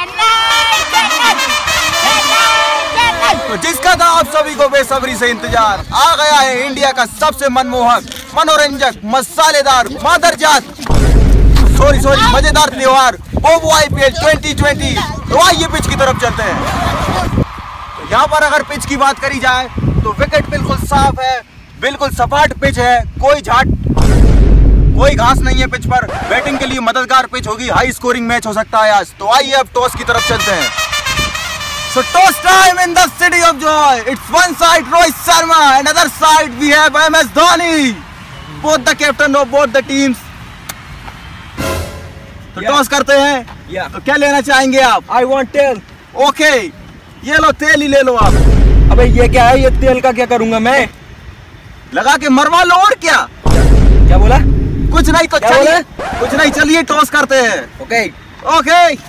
तो जिसका था आप सभी को बेसब्री से इंतजार, आ गया है इंडिया का सबसे मनमोहक, मनोरंजक, मसालेदार, मादरजात सॉरी मजेदार त्योहार बोबो IPL 2020। तो आइए पिच की तरफ चलते हैं। यहाँ पर अगर पिच की बात करी जाए तो विकेट बिल्कुल साफ है, बिल्कुल सपाट पिच है, कोई झाट कोई घास नहीं है पिच पर। बैटिंग के लिए मददगार पिच होगी, हाई स्कोरिंग मैच हो सकता है आज। तो आइए अब टॉस की तरफ चलते हैं। So toss time in the city of joy. It's one side Rohit Sharma, another side we have MS Dhoni. Both the captain of both the teams. तो टॉस करते हैं। तो क्या लेना चाहेंगे आप? I want tail. ओके, ये लो तेल ही ले लो आप। अबे ये क्या है? ये तेल का क्या करूंगा मैं? लगा के मरवा लो और क्या? क्या बोला? कुछ नहीं तो चलिए, कुछ नहीं चलिए टॉस करते हैं। Okay okay.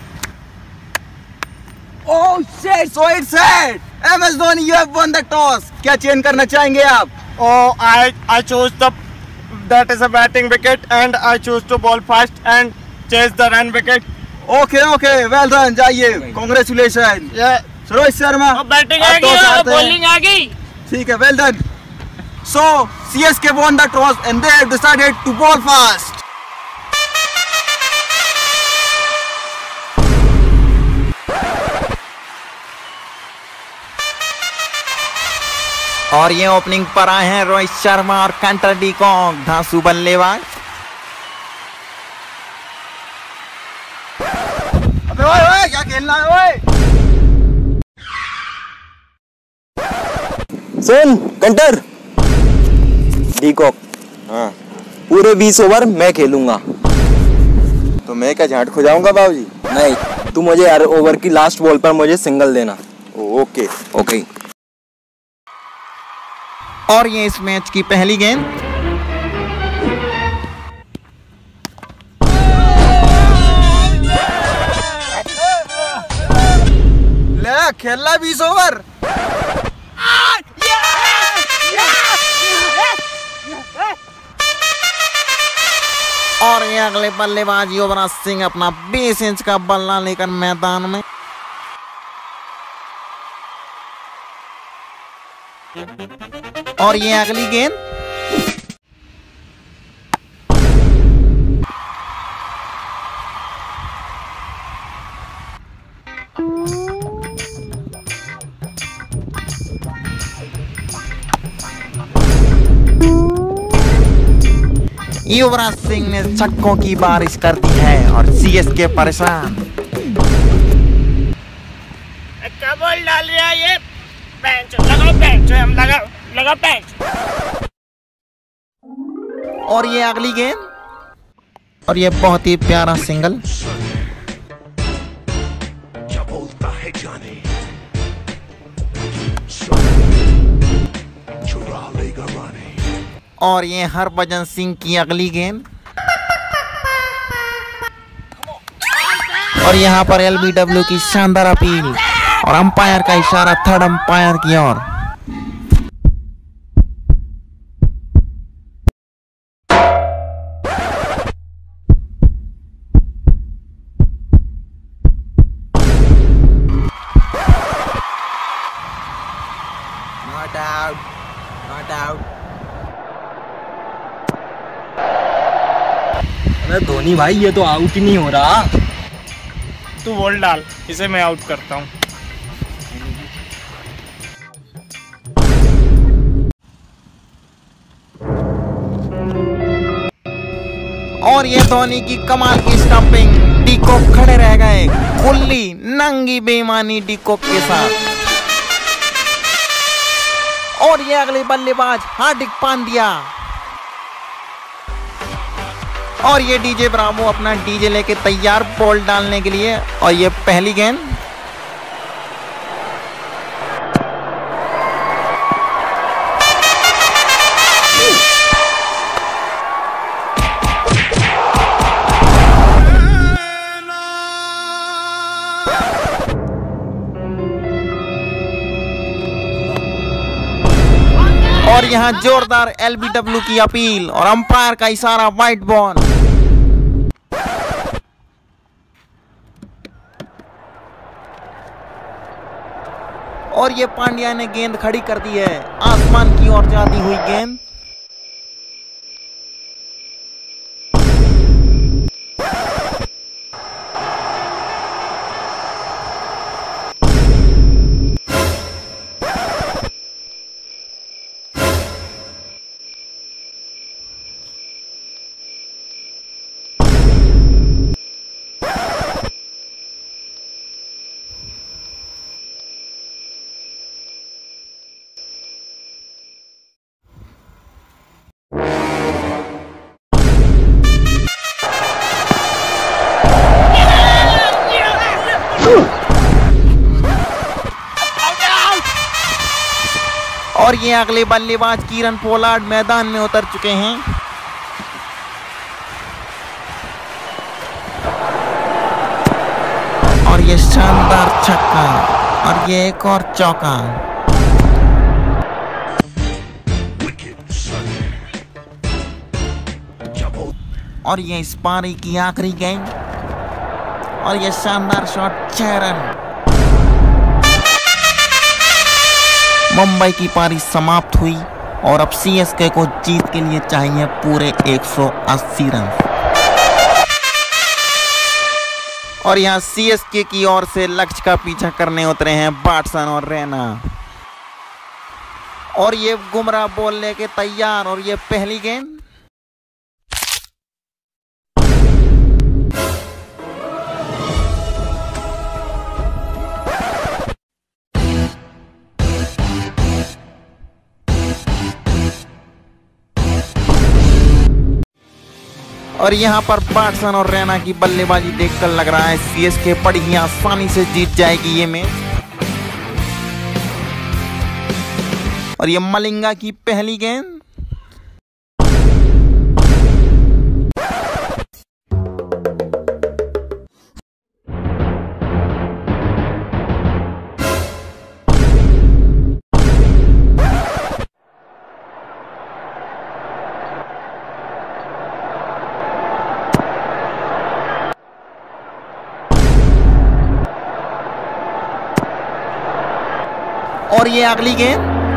Oh shit! So it's set. MS Dhoni, you have won the toss. क्या चेंज करना चाहेंगे आप? Oh, I chose that is a batting wicket and I choose to bowl fast and chase the run wicket. Okay, well done. जाइए, congratulations. Yeah. Rohit Sharma. Batting आ गई और bowling आ गई। ठीक है, well done. So CSK won the toss and they have decided to bowl fast. और ये opening पर आए हैं रोहित शर्मा और कंटर डी कॉक, धांसू बल्लेबाज। अबे ओए क्या खेलना है ओए? सुन कंटर डी कॉक, हाँ पूरे 20 ओवर मैं खेलूंगा। तो मैं क्या झाट खो जाऊंगा बाबूजी? नहीं, तू मुझे हर ओवर की लास्ट बॉल पर मुझे सिंगल देना। ओके। और ये इस मैच की पहली गेंद। ले खेलना 20 ओवर। और ये अगले बल्लेबाज युवराज सिंह अपना 20 इंच का बल्ला लेकर मैदान में। और ये अगली गेंद। युवराज सिंह ने छक्कों की बारिश कर दी है और CSK परेशान। क्या बॉल डाल रहा है ये? बेंच लगाओ, बेंच हम लगा बेंच। और ये अगली गेंद और ये बहुत ही प्यारा सिंगल। और ये हरभजन सिंह की अगली गेंद। और यहाँ पर LBW की शानदार अपील और अंपायर का इशारा थर्ड अंपायर की ओर। Not out. अरे धोनी भाई, ये तो आउट ही नहीं हो रहा। तू बॉल डाल, इसे मैं आउट करता हूँ। और ये धोनी की कमाल की स्टंपिंग। डी कॉक खड़े रह गए खुली नंगी बेईमानी डी कॉक के साथ। और ये अगले बल्लेबाज हार्दिक पांड्या। और ये डीजे ब्रावो अपना डीजे लेके तैयार बॉल डालने के लिए। और ये पहली गेंद। और यहाँ जोरदार LBW की अपील और अंपायर का इशारा वाइट बॉल। और ये पांड्या ने गेंद खड़ी कर दी है, आसमान की ओर जाती हुई गेंद। और ये अगले बल्लेबाज किरण पोलार्ड मैदान में उतर चुके हैं। और ये शानदार छक्का और ये एक और चौका। और ये इस पारी की आखिरी गेंद और ये शानदार शॉट 6 रन। मुंबई की पारी समाप्त हुई और अब सीएसके को जीत के लिए चाहिए पूरे 180 रन। और यहाँ सीएसके की ओर से लक्ष्य का पीछा करने उतरे हैं वाटसन और रैना। और ये बुमराह बॉल लेके तैयार और ये पहली गेंद। और यहाँ पर वाटसन और रैना की बल्लेबाजी देखकर लग रहा है सीएसके बड़ी ही आसानी से जीत जाएगी ये मैच। और ये मलिंगा की पहली गेंद। और ये अगली गेंद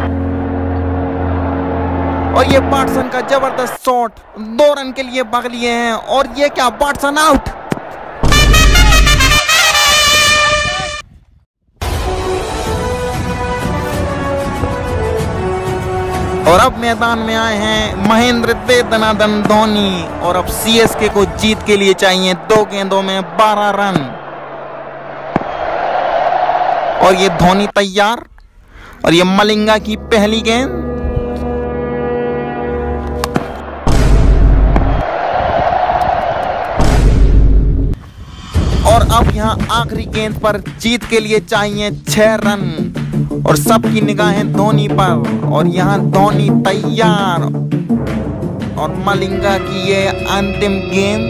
और ये वाटसन का जबरदस्त शॉट 2 रन के लिए भाग लिए हैं। और ये क्या, वाटसन आउट। और अब मैदान में आए हैं महेंद्र दे दनादन धोनी। और अब सीएसके को जीत के लिए चाहिए 2 गेंदों में 12 रन। और ये धोनी तैयार और ये मलिंगा की पहली गेंद। और अब यहाँ आखिरी गेंद पर जीत के लिए चाहिए 6 रन और सबकी निगाहें धोनी पर। और यहाँ धोनी तैयार और मलिंगा की ये अंतिम गेंद।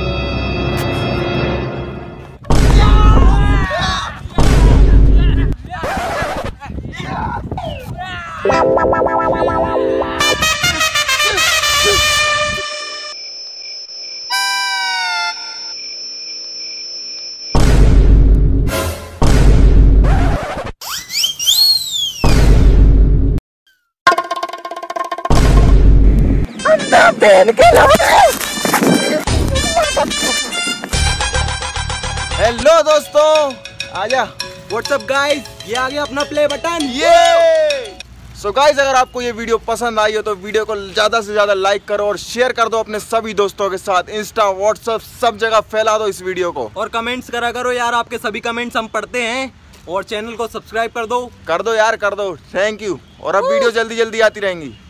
हेलो दोस्तों, आजा। व्हाट्सअप गाइस, ये आ गया अपना प्ले बटन। ये सो गाइस, अगर आपको ये वीडियो पसंद आई हो तो वीडियो को ज़्यादा से ज़्यादा लाइक करो और शेयर कर दो अपने सभी दोस्तों के साथ। इंस्टा, व्हाट्सअप सब जगह फैला दो इस वीडियो को। और कमेंट्स करा करो यार, आपके सभी कमेंट्स हम पढ़ते हैं। और चैनल को सब्सक्राइब कर दो यार, कर दो। Thank you. और अब वीडियो जल्दी जल्दी आती रहेंगी।